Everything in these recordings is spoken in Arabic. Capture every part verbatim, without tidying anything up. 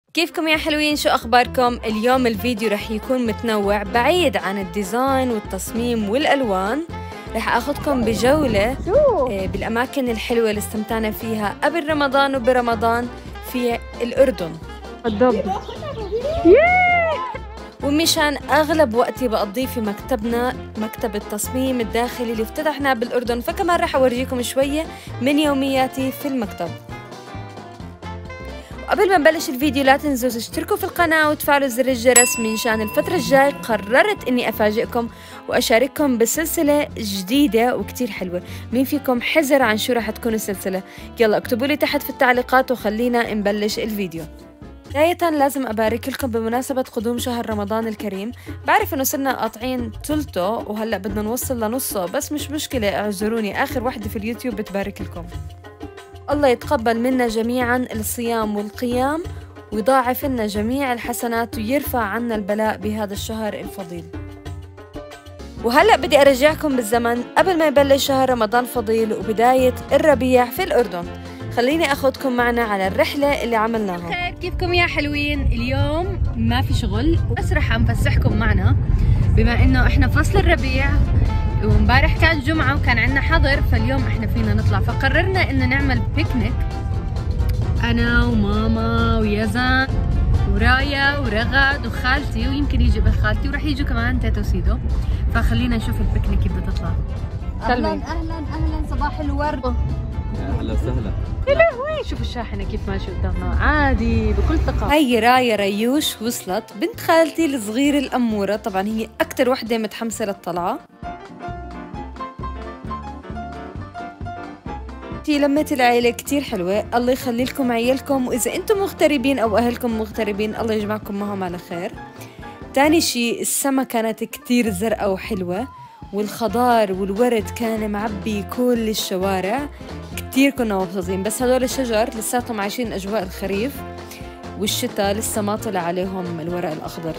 كيفكم يا حلوين؟ شو أخباركم؟ اليوم الفيديو رح يكون متنوع بعيد عن الديزاين والتصميم والألوان. رح أخذكم بجولة بالأماكن الحلوة اللي استمتعنا فيها قبل رمضان وبرمضان في الأردن. الضب ومشان أغلب وقتي بقضيه في مكتبنا، مكتب التصميم الداخلي اللي افتتحناه بالأردن، فكمان رح أورجيكم شوية من يومياتي في المكتب. قبل ما نبلش الفيديو لا تنسوا تشتركوا في القناة وتفعلوا زر الجرس، منشان الفترة الجاي قررت اني افاجئكم واشارككم بسلسلة جديدة وكتير حلوة. مين فيكم حزر عن شو رح تكون السلسلة؟ يلا اكتبوا لي تحت في التعليقات وخلينا نبلش الفيديو. بداية لازم أبارك لكم بمناسبة قدوم شهر رمضان الكريم. بعرف إنه صرنا قاطعين ثلثه وهلأ بدنا نوصل لنصه، بس مش مشكلة، اعذروني، آخر وحدة في اليوتيوب بتبارك لكم. الله يتقبل منا جميعا الصيام والقيام ويضاعف لنا جميع الحسنات ويرفع عنا البلاء بهذا الشهر الفضيل. وهلأ بدي أرجعكم بالزمن قبل ما يبلش شهر رمضان فضيل وبداية الربيع في الأردن. خليني أخذكم معنا على الرحلة اللي عملناها. خير، كيفكم يا حلوين؟ اليوم ما في شغل بس رح أنفسحكم معنا بما إنه إحنا فصل الربيع ومبارح كان جمعة وكان عندنا حظر، فاليوم احنا فينا نطلع، فقررنا انه نعمل بيكنيك انا وماما ويزن ورايا ورغد وخالتي، ويمكن يجي بنت خالتي ورح يجوا كمان تيتا وسيدو. فخلينا نشوف البيكنيك كيف بتطلع. اهلا اهلا اهلا، صباح الورد. يا اهلا وسهلا. يا لهوي، شوف الشاحنة كيف ماشي قدامنا عادي بكل ثقة. هي رايا ريوش وصلت، بنت خالتي الصغيرة الأمورة، طبعا هي أكتر وحدة متحمسة للطلعة. في لمة العيلة كتير حلوة، الله يخلي لكم عيالكم، وإذا أنتم مغتربين أو أهلكم مغتربين الله يجمعكم معهم على خير. تاني شي، السما كانت كتير زرقاء وحلوة، والخضار والورد كان معبي كل الشوارع، كتير كنا مبسوطين. بس هدول الشجر لساتهم عايشين أجواء الخريف والشتاء، لسه ما طلع عليهم الورق الأخضر.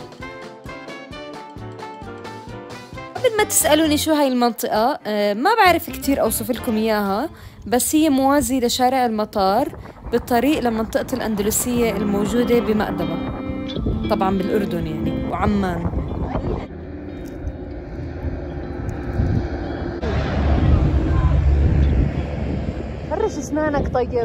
قبل ما تسألوني شو هاي المنطقة، أه ما بعرف كتير أوصف لكم إياها، بس هي موازي لشارع المطار بالطريق لمنطقة الأندلسية الموجودة بمأدبة، طبعا بالأردن يعني، وعمان. فرش اسنانك طيب.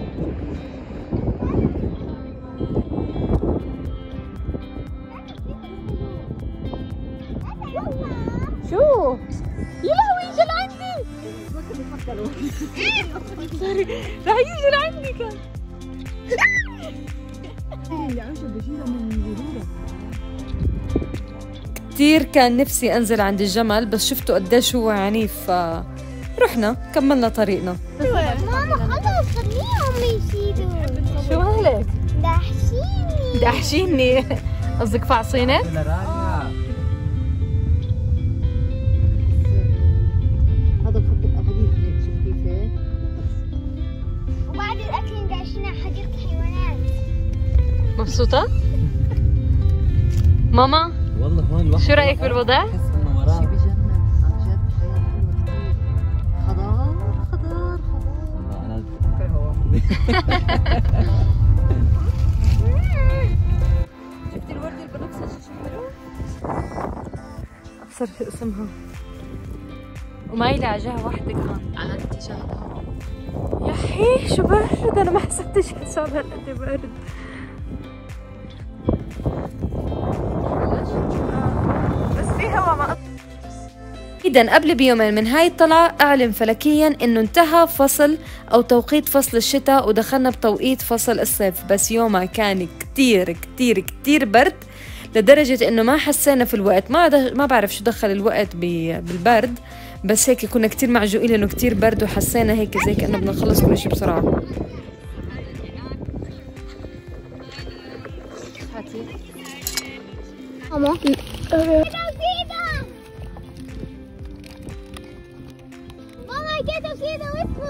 شو؟ يا لهوي يجي لعندي. سوري، رح يجي لعندي كان. كتير كان نفسي انزل عند الجمل، بس شفتوا قديش هو عنيف فرحنا كملنا طريقنا. ماما خلص خليهم يشيلوا. شو هلك؟ دحشيني دحشيني قصدك فعصينك؟ وبعد الأكل ندعشنا حديقة الحيوانات. مبسوطة؟ ماما والله هون شو رأيك بالوضع؟ شي بجنن عن جد، حياة حلوة كثير. خضار خضار خضار. شفتي الوردة البنفسجي شو حلو؟ أبصر شو اسمها، ومايلة على جهة واحدة كمان. على اتجاهها. يا حي شو برد، أنا ما حسبتش حساب هالقد برد. بس في هوا ما. إذا قبل بيومين من هاي الطلعة أعلن فلكيا إنه انتهى فصل أو توقيت فصل الشتاء ودخلنا بتوقيت فصل الصيف، بس يومها كان كتير كتير كتير برد لدرجة إنه ما حسينا في الوقت. ما ما بعرف شو دخل الوقت بالبرد، بس هيك كنا كتير معجوقين لأنه كتير برد، وحسينا هيك زي كأنه بدنا نخلص كل شيء بسرعة. ماما كده كده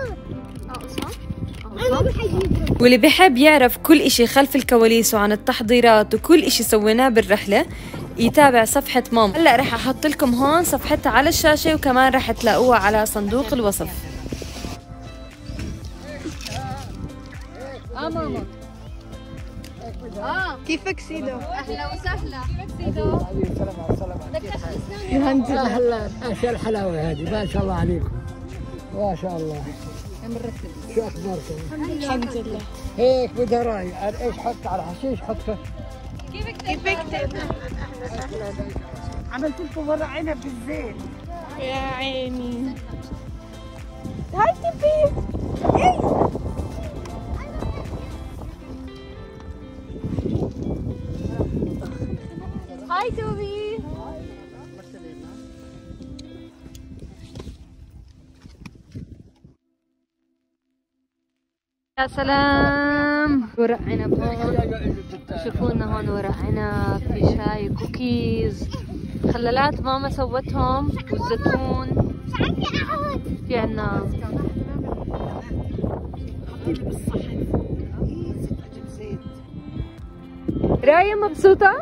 وصل. واللي بحب يعرف كل إشي خلف الكواليس وعن التحضيرات وكل إشي سويناه بالرحلة يتابع صفحة ماما. هلا رح أحط لكم هون صفحتها على الشاشة، وكمان رح تلاقوها على صندوق الوصف. اه ماما اه كيفك سيدو؟ اهلا وسهلا. سيدو اهلا ايش الحلاوه هذه ما شاء الله عليكم ما شاء الله. شو اخباركم؟ الحمد لله. هيك بدها راي ايش حط على حشيش حطه. كيفك كيفك؟ عملت لكم ورق عنب بالزيت. يا عيني. هاي تبي. هاي توبي. يا سلام، ورق عنب هون. شوفونا هون ورق عنب، في شاي، كوكيز، خلالات ماما سوتهم، والزيتون. في عنا راية. مبسوطة؟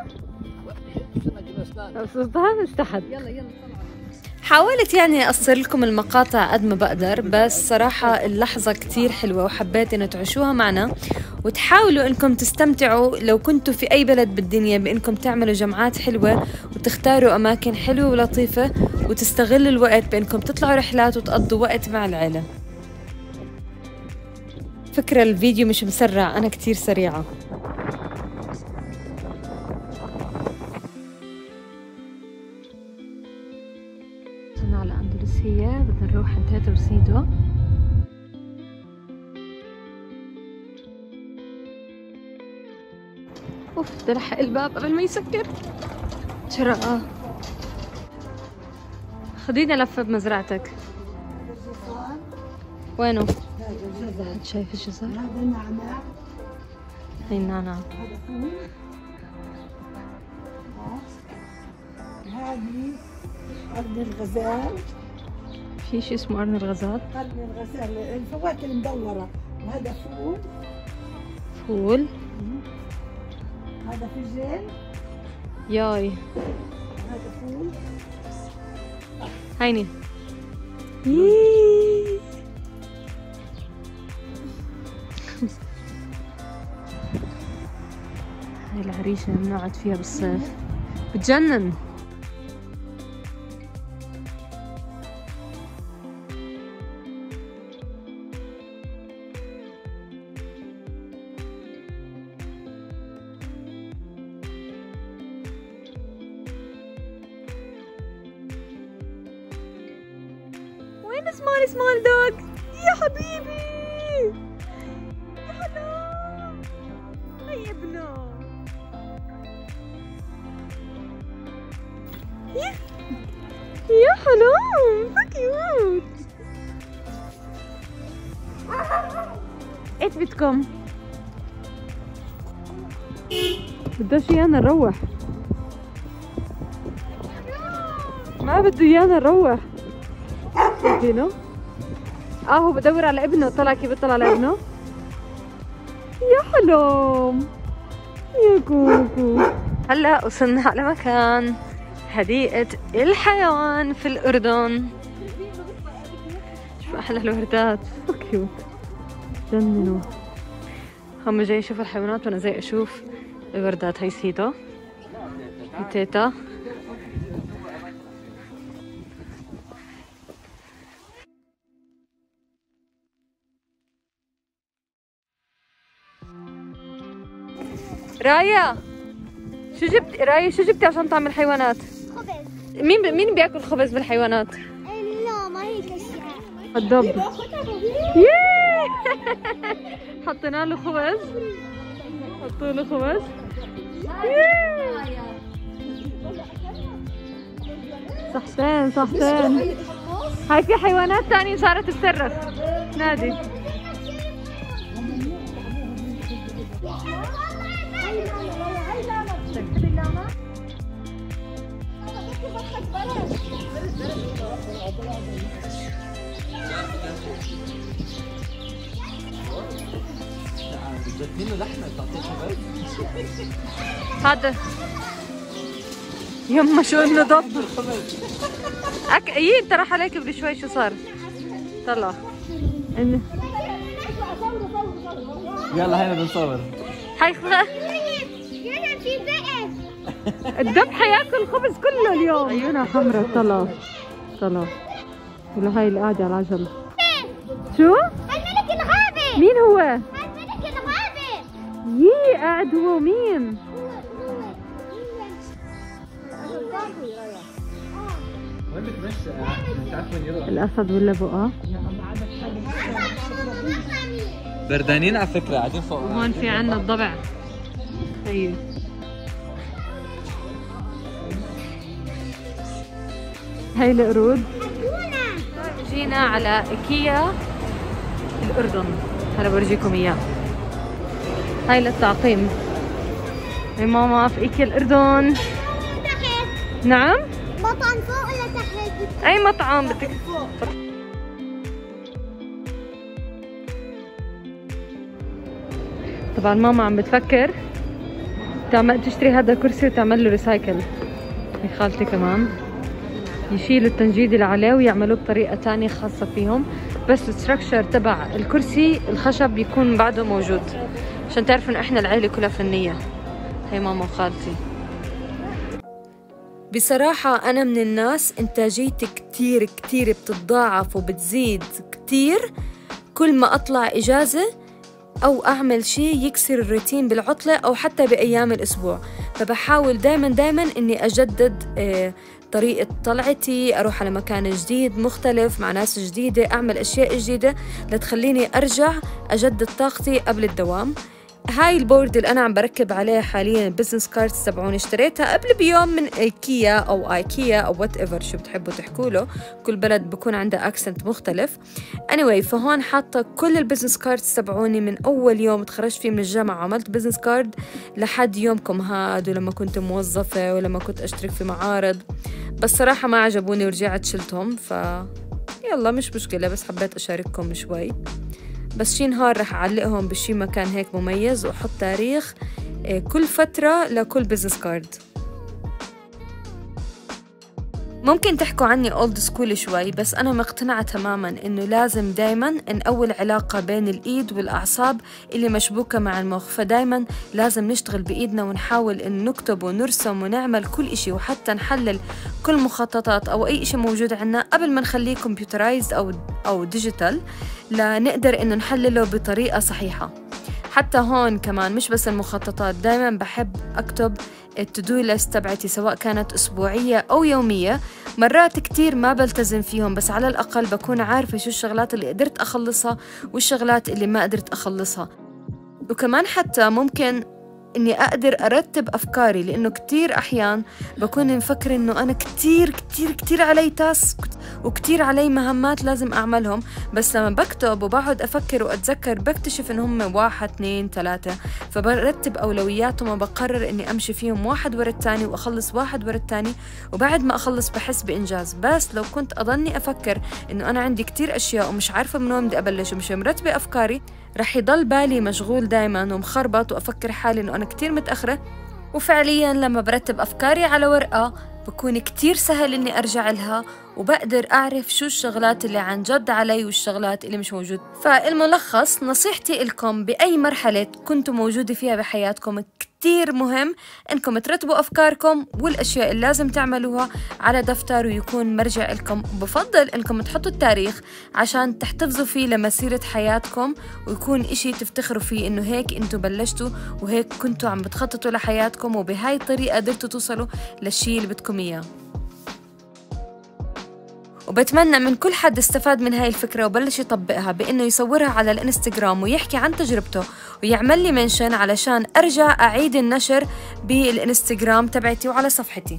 مبسوطة؟ استحد. يلا يلا. حاولت يعني أقصر لكم المقاطع قد ما بقدر، بس صراحة اللحظة كتير حلوة وحبيت إنه تعيشوها معنا وتحاولوا إنكم تستمتعوا لو كنتوا في أي بلد بالدنيا بإنكم تعملوا جمعات حلوة وتختاروا أماكن حلوة ولطيفة وتستغلوا الوقت بإنكم تطلعوا رحلات وتقضوا وقت مع العيلة. فكرة الفيديو مش مسرع، أنا كتير سريعة. وصلنا على أندلسية، بدنا نروح عند تيتا وسيدو. اوف، بدي الحق الباب قبل ما يسكر. شرقة. خدينا لفة بمزرعتك. وينه؟ شايف الجزر؟ هذا النعناع. هي النعناع. هذا فول. هذه قرن الغزال. في شيء اسمه قرن الغزال؟ قرن الغزال، الفواكه المدورة. وهذا فول. فول. هذا فجل. ياي. هذا فول. هيني. هاي العريشة اللي بنقعد فيها بالصيف بتجنن. وين سمال سمال دوغ؟ يا حبيبي يا حلو. هيا ابنه. يا يا حلو، so cute. ايش بدكم؟ بدوش ايانا نروح. ما بده ايانا نروح. شايفينه؟ اه هو بدور على ابنه. طلع كيف بيطلع على ابنه. يا حلوم يا كوكو. هلا وصلنا على مكان حديقة الحيوان في الأردن. شوف أحلى الوردات، سو كيوت، جننوا. هم جاي يشوفوا الحيوانات وأنا زي أشوف الوردات. هي سيدو، هي تيتا. رايا شو جبت؟ رايا شو جبتي عشان تعمل حيوانات؟ خبز. مين ب... مين بياكل خبز بالحيوانات؟ لا ما هيك اشياء. الضب. ياي حطينا له خبز. حطوا له خبز. صحتين صحتين. هاي في حيوانات ثانية صارت تصرخ. نادي. هذا يما شو انه ضب. أك... ايه انت راح عليك قبل شوي. شو صار؟ طلع إن... يلا هينا بنصور. هاي خ... الذبح ياكل خبز كله اليوم. عيونها حمرا. طلع طلع ولا هاي اللي قاعدة على العجل. شو؟ الملك الغابة. مين هو؟ الملك الغابة. يي قاعد هو مين؟ وين بتمشى؟ مش عارف وين يروح. الأسد ولا بقى؟ بردانين على فكرة، قاعدين فوق. وهون في عنا الضبع. هي هاي القرود. جينا على ايكيا الأردن، هلا برجيكم إياه. هاي للتعقيم. هي ماما في ايكيا الأردن. تحت. نعم؟ مطعم فوق ولا تحت؟ أي مطعم بدك؟ طبعا ماما عم بتفكر تعمل تشتري هذا الكرسي وتعمل له ريسايكل. هي خالتي كمان يشيلوا التنجيد اللي عليه ويعملوه بطريقة تانية خاصة فيهم، بس الستركشر تبع الكرسي الخشب يكون بعده موجود عشان تعرفوا انه احنا العيلة كلها فنية. هي ماما وخالتي. بصراحة أنا من الناس إنتاجيتي كتير كتير بتتضاعف وبتزيد كتير كل ما أطلع إجازة أو أعمل شيء يكسر الروتين بالعطلة أو حتى بأيام الأسبوع. فبحاول دايما دايما إني أجدد آه طريقة طلعتي، أروح على مكان جديد مختلف مع ناس جديدة، أعمل أشياء جديدة لتخليني أرجع أجدد طاقتي قبل الدوام. هاي البورد اللي أنا عم بركب عليه حالياً البزنس كاردز تبعوني اشتريتها قبل بيوم من ايكيا أو ايكيا أو وات ايفر شو بتحبوا تحكوا له، كل بلد بكون عنده أكسنت مختلف. anyway فهون حاطة كل البزنس كاردز تبعوني من أول يوم تخرجت فيه من الجامعة عملت بزنس كارد لحد يومكم هاد، ولما كنت موظفة ولما كنت أشترك في معارض، بس صراحة ما عجبوني ورجعت شلتهم. ف يلا مش مشكلة، بس حبيت أشارككم شوي. بس شي نهار رح أعلقهم بشي مكان هيك مميز وأحط تاريخ كل فترة لكل بزنس كارد. ممكن تحكوا عني اولد سكول شوي، بس أنا مقتنعة تماماً إنه لازم دايماً نقوي العلاقة بين الإيد والأعصاب اللي مشبوكة مع المخ. فدايماً لازم نشتغل بإيدنا ونحاول إن نكتب ونرسم ونعمل كل إشي وحتى نحلل كل مخططات أو أي إشي موجود عنا قبل ما نخليه كمبيوترايزد أو أو ديجيتال، لنقدر إنه نحلله بطريقة صحيحة. حتى هون كمان مش بس المخططات، دايما بحب أكتب التودو ليست تبعتي سواء كانت أسبوعية أو يومية. مرات كتير ما بلتزم فيهم، بس على الأقل بكون عارفة شو الشغلات اللي قدرت أخلصها والشغلات اللي ما قدرت أخلصها. وكمان حتى ممكن إني أقدر أرتب أفكاري، لأنه كتير أحيان بكون مفكر إنه أنا كتير كتير كتير علي تاسك وكتير علي مهمات لازم أعملهم، بس لما بكتب وبقعد أفكر وأتذكر بكتشف إنهم واحد اثنين ثلاثة، فبرتب أولوياتهم وبقرر إني أمشي فيهم واحد ورا التاني وأخلص واحد ورا التاني، وبعد ما أخلص بحس بإنجاز. بس لو كنت أضلني أفكر إنه أنا عندي كتير أشياء ومش عارفة من وين بدي أبلش ومش مرتبة أفكاري، رح يضل بالي مشغول دايما ومخربط وأفكر حالي إنه أنا كتير متأخرة. وفعليا لما برتب أفكاري على ورقة بكون كتير سهل إني أرجع لها وبقدر أعرف شو الشغلات اللي عن جد علي والشغلات اللي مش موجود. فالملخص نصيحتي لكم بأي مرحلة كنتوا موجودة فيها بحياتكم، كتير مهم إنكم ترتبوا أفكاركم والأشياء اللي لازم تعملوها على دفتر ويكون مرجع لكم. بفضل إنكم تحطوا التاريخ عشان تحتفظوا فيه لمسيرة حياتكم ويكون إشي تفتخروا فيه إنه هيك أنتوا بلشتوا وهيك كنتوا عم بتخططوا لحياتكم، وبهاي الطريقة قدرتوا توصلوا للشي اللي بدكم إياه. وبتمنى من كل حد استفاد من هاي الفكرة وبلش يطبقها بإنه يصورها على الانستغرام ويحكي عن تجربته ويعمل لي منشن علشان أرجع أعيد النشر بالانستغرام تبعتي وعلى صفحتي.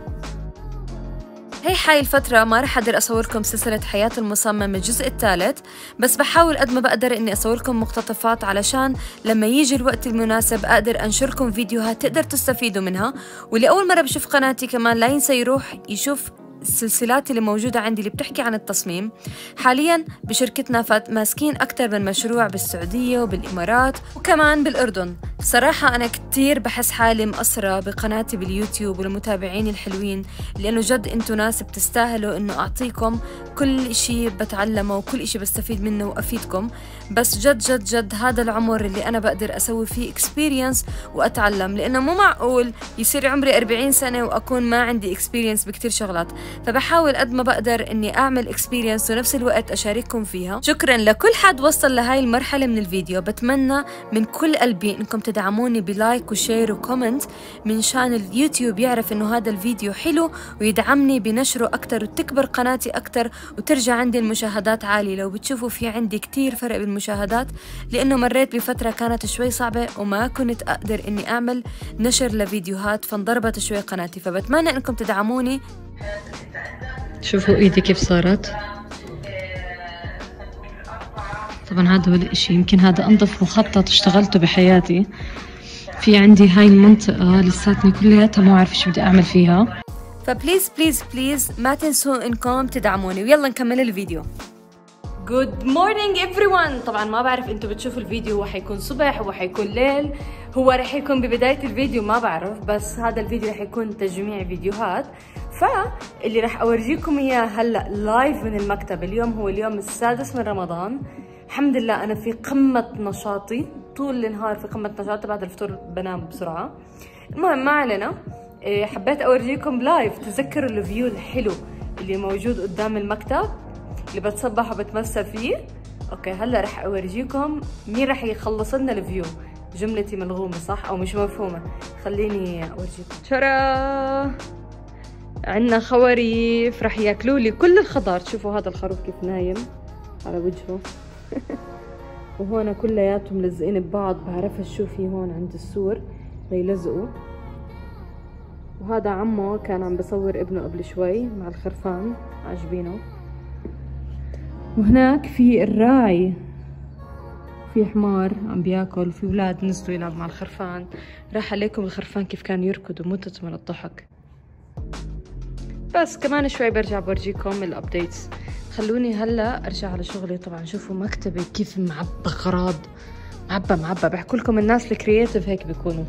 هي حاي الفترة ما رح أقدر أصوركم سلسلة حياة المصمم الجزء الثالث، بس بحاول قد ما بقدر إني أصوركم مقتطفات علشان لما يجي الوقت المناسب أقدر أنشركم فيديوهات تقدر تستفيدوا منها. واللي أول مرة بشوف قناتي كمان لا ينسى يروح يشوف السلسلات اللي موجودة عندي اللي بتحكي عن التصميم. حاليا بشركتنا فات ماسكين أكتر من مشروع بالسعودية وبالإمارات وكمان بالأردن. صراحة أنا كتير بحس حالي مقصرة بقناتي باليوتيوب والمتابعين الحلوين، لأنه جد أنتوا ناس بتستاهلوا إنه أعطيكم كل إشي بتعلمه وكل إشي بستفيد منه وأفيدكم. بس جد جد جد هذا العمر اللي أنا بقدر أسوي فيه experience وأتعلم، لأنه مو معقول يصير عمري أربعين سنة وأكون ما عندي experience بكتير شغلات. فبحاول قد ما بقدر إني أعمل experience ونفس الوقت أشارككم فيها. شكرا لكل حد وصل لهاي المرحلة من الفيديو. بتمنى من كل قلبي إنكم تدعموني بلايك وشير وكومنت من شان اليوتيوب يعرف إنه هذا الفيديو حلو ويدعمني بنشره أكتر وتكبر قناتي أكتر وترجع عندي المشاهدات عالية. لو بتشوفوا في عندي كتير فرق بالمشاهدات، لأنه مريت بفترة كانت شوي صعبة وما كنت أقدر إني أعمل نشر لفيديوهات، فانضربت شوي قناتي. فبتمنى إنكم تدعموني. شوفوا ايدي كيف صارت. طبعا هذا هو الاشي، يمكن هذا انظف مخطط اشتغلته بحياتي. في عندي هاي المنطقة لساتني كلياتها مو عارفة شو بدي اعمل فيها. فبليز بليز بليز ما تنسوا انكم تدعموني، ويلا نكمل الفيديو. Good morning everyone. طبعا ما بعرف انتوا بتشوفوا الفيديو هو حيكون صبح هو حيكون ليل، هو رح يكون ببداية الفيديو ما بعرف، بس هذا الفيديو رح يكون تجميع فيديوهات. فاللي رح اورجيكم اياه هلا لايف من المكتب. اليوم هو اليوم السادس من رمضان. الحمد لله انا في قمة نشاطي طول النهار، في قمة نشاطي. بعد الفطور بنام بسرعة. المهم ما علينا، حبيت اورجيكم لايف. تذكروا الفيو الحلو اللي موجود قدام المكتب اللي بتصبح وبتمسى فيه. اوكي هلا رح اورجيكم مين رح يخلص لنا الفيو. جملتي ملغومه صح او مش مفهومه؟ خليني اورجيكم. شرا عندنا خواريف رح ياكلوا لي كل الخضار. شوفوا هذا الخروف كيف نايم على وجهه وهون كلياتهم ملزقين ببعض. بعرفش شو في هون عند السور ليلزقوا. وهذا عمه كان عم بصور ابنه قبل شوي مع الخرفان، عاجبينه. وهناك في الراعي، في حمار عم بياكل، في اولاد نزلوا يلعبوا مع الخرفان. راح عليكم الخرفان كيف كان يركض ومتت من الضحك. بس كمان شوي برجع بورجيكم الابديتس. خلوني هلا ارجع على شغلي. طبعا شوفوا مكتبي كيف معبى اغراض، معبى معبى. بحكي لكم الناس الكرياتيف هيك بيكونوا،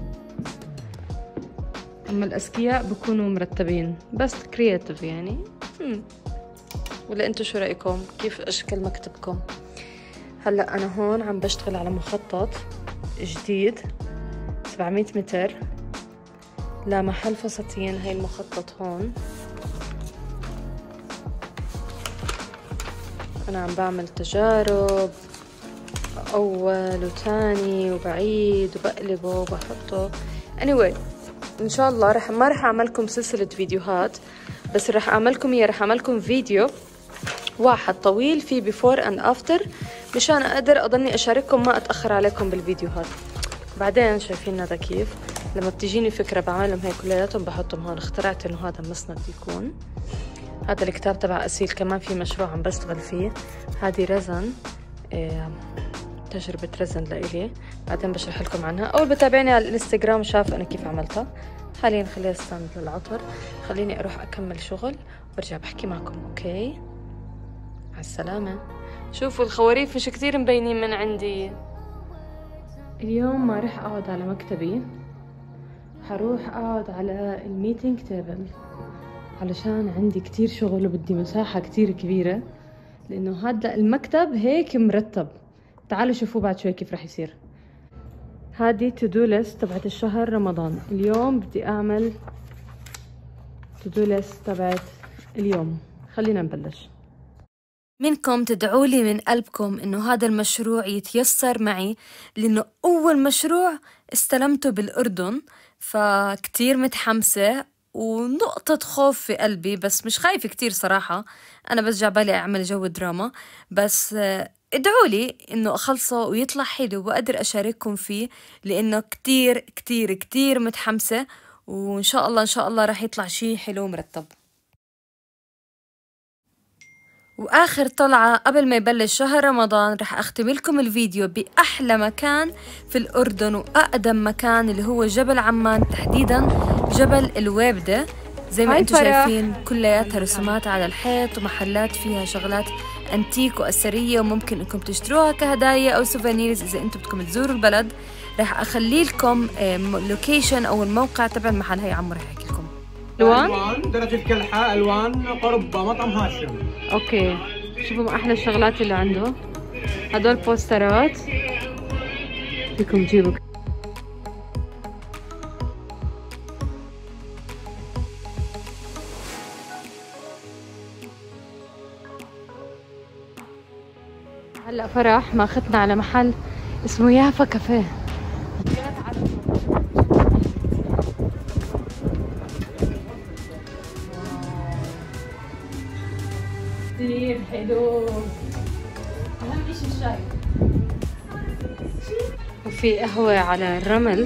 اما الاذكياء بيكونوا مرتبين، بس كرياتيف يعني. هم. ولا انتو شو رايكم؟ كيف اشكال مكتبكم؟ هلا انا هون عم بشتغل على مخطط جديد سبعمية متر لمحل فساتين. هاي المخطط هون انا عم بعمل تجارب اول وتاني وبعيد وبقلبه وبحطه. anyway ان شاء الله رح ما رح اعملكم سلسلة فيديوهات، بس رح اعملكم اياه. رح اعملكم فيديو واحد طويل فيه بيفور اند افتر مشان اقدر اضلني اشارككم ما اتاخر عليكم بالفيديوهات. بعدين شايفين هذا كيف لما بتجيني فكره بعملهم هيك كلياتهم بحطهم هون. اخترعت انه هذا مسند يكون. هذا الكتاب تبع اسيل كمان في مشروع عم بشتغل فيه. هذه رزن، إيه تجربه رزن لإلي، بعدين بشرح لكم عنها. اول بتابعني على الانستغرام شاف انا كيف عملتها. حاليا خليها ستاند للعطر. خليني اروح اكمل شغل وارجع بحكي معكم. اوكي على السلامة. شوفوا الخواريف مش كتير مبينين من عندي. اليوم ما رح اقعد على مكتبي، حروح اقعد على الميتينج تيبل علشان عندي كتير شغل وبدي مساحة كتير كبيرة، لانه هذا المكتب هيك مرتب. تعالوا شوفوا بعد شوي كيف رح يصير. هذه تو دو ليست تبعت الشهر رمضان. اليوم بدي اعمل تو دو ليست تبعت اليوم. خلينا نبلش. منكم تدعوا لي من قلبكم إنه هذا المشروع يتيسر معي، لأنه أول مشروع استلمته بالأردن، فكتير متحمسة ونقطة خوف في قلبي، بس مش خايفة كتير صراحة. أنا بس جعبالي أعمل جو دراما، بس ادعوا لي إنه أخلصه ويطلع حلو وأقدر أشارككم فيه، لأنه كتير كتير كتير متحمسة، وإن شاء الله إن شاء الله رح يطلع شي حلو مرتب. وآخر طلعة قبل ما يبلش شهر رمضان رح أختم لكم الفيديو بأحلى مكان في الأردن وأقدم مكان اللي هو جبل عمان، تحديدا جبل الويبدة. زي ما هاي انتم فرح. شايفين كلياتها رسومات على الحيط ومحلات فيها شغلات انتيك واثريه وممكن انكم تشتروها كهدايا او سوفينيرز اذا انتم بدكم تزوروا البلد. راح اخلي لكم لوكيشن او الموقع تبع المحل. هي عمو راح يحكي لكم. الوان درجة الكلحة الوان قرب مطعم هاشم. اوكي شوفوا ما احلى الشغلات اللي عنده. هدول بوسترات فيكم تجيبوا. هلا فرح ماخذنا على محل اسمه يافا كافيه. كثير حلو. اهم شيء الشاي. وفي قهوة على الرمل.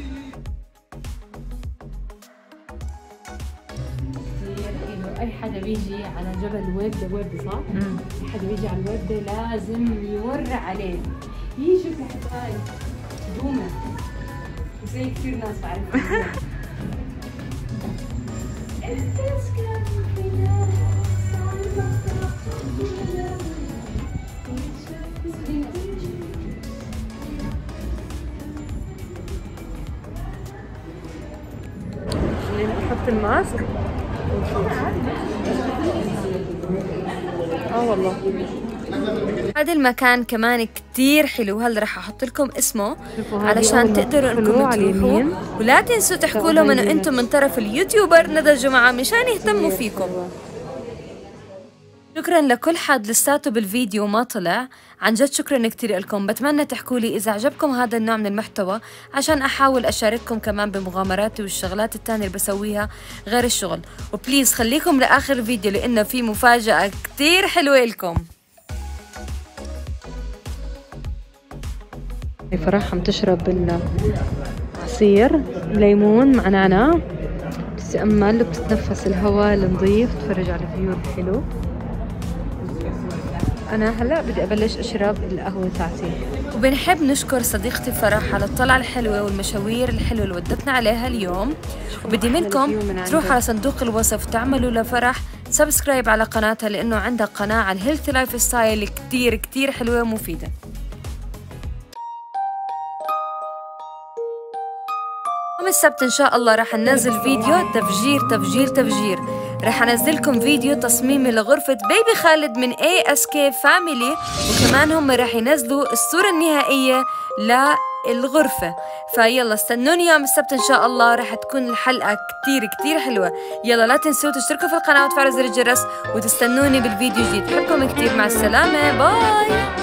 كثير حلو. اي حدا بيجي على جبل وردة، وردة صح؟ امم اي حدا بيجي على الوردة لازم يمر عليه. هي شوف هاي دومة وزي كثير ناس بعرفها. نحط الماسك. اه والله هذا المكان كمان كتير حلو. هلا رح احط لكم اسمه علشان تقدروا انكم تروحوا، ولا تنسوا تحكوا لهم انه انتم من طرف اليوتيوبر ندى جمعة مشان يهتموا فيكم. شكرا لكل حد لساته بالفيديو ما طلع، عن جد شكرا كتير لكم. بتمنى تحكوا لي اذا عجبكم هذا النوع من المحتوى عشان احاول اشارككم كمان بمغامراتي والشغلات التانية اللي بسويها غير الشغل. وبليز خليكم لاخر الفيديو لانه في مفاجأة كتير حلوة لكم. فرح عم تشرب العصير ليمون مع نعناع، بتتأمل وبتتنفس الهواء النظيف، تتفرج على الفيو الحلو. أنا هلأ بدي أبلش أشرب القهوة تاعتي. وبنحب نشكر صديقتي فرح على الطلعة الحلوة والمشاوير الحلوة اللي ودتنا عليها اليوم. وبدي منكم تروحوا على صندوق الوصف وتعملوا لفرح سبسكرايب على قناتها لأنه عندها قناة عن الهيلثي لايف ستايل كتير كتير حلوة ومفيدة. يوم السبت إن شاء الله راح ننزل فيديو تفجير تفجير تفجير. راح انزلكم فيديو تصميمي لغرفة بيبي خالد من إيه إس كي فاميلي، وكمان هم راح ينزلوا الصورة النهائية للغرفة. فيلا استنوني يوم السبت إن شاء الله، راح تكون الحلقة كتير كتير حلوة. يلا لا تنسوا تشتركوا في القناة وتفعلوا زر الجرس وتستنوني بالفيديو جديد. بحبكم كتير، مع السلامة، باي.